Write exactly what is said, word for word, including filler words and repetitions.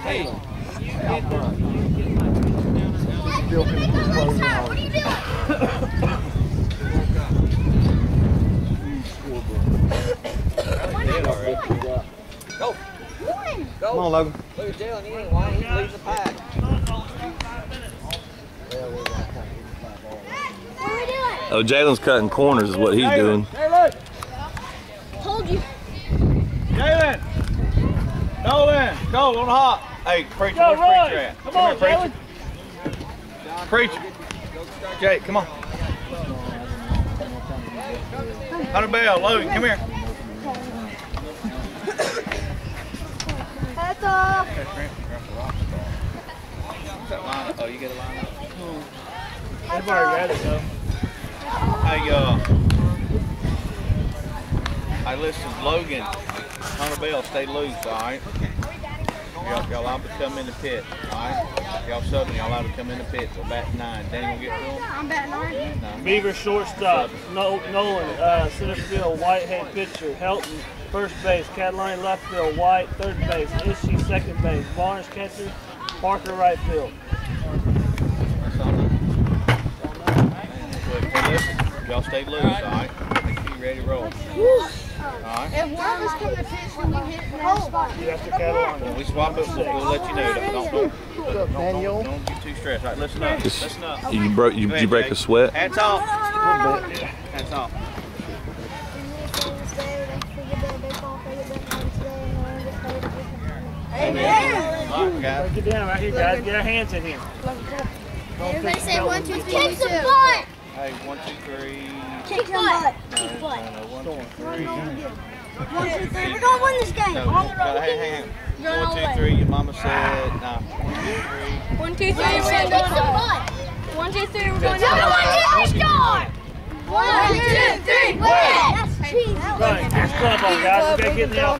Hey. Bill can close it out. What are you doing? Go. Go. Come on, Logan. Look at Jalen. He ain't lying. He's leading the pack. What are we doing? Oh, Jalen's cutting corners is what he's doing. Jalen! Told you. Jalen! Go in. Go on the hop. Hey, preacher, Go, where's Roy. preacher at? Come Come on, here, preacher. Preacher. Jake, come on. Hunter Bell, Logan, come here. That's all. Oh, you get a line up? They've already read it though. Hey, uh, hey, listen, Logan, Hunter Bell, stay loose, all right? Y'all allowed to come in the pit, all right? Y'all southern, y'all allowed to come in the pit. So bat nine. Danny will get to him. I'm batting nine. No. Beaver shortstop. No, Nolan uh, center field. Whitehead pitcher. Helton first base. Catalani left field. White third base. Ishii second base. Barnes catcher. Parker right field. That's all right. Hey, listen, y'all stay loose, all right? Make sure you ready to roll. All right? If one of us come to pitch when you hit that spot. You have to Catalani. When we swap it, we'll, we'll let you know. Don't, don't, don't, don't, don't, don't get too stressed. All right, listen up. Listen up. You broke. You, you break a sweat. Hats off. Hats off. Amen. All right, guys. Break it down right here, guys. Get our hands in here. Everybody say one, two, three, kick some butt. Hey, one, two, three. Kick some butt. No, Kick no, butt. no, one, two, three. One, two, three. We're gonna win this game. No, On the no, road. hey, hey, hey. You're on One, the two, way. three. Your mama said, nah. One, two, three. One, two, three. We're gonna kick some butt. One, two, three. We're going to win. Score. One, two, three. Win. That's cheese. Right, get this club on, guys. We gotta get in the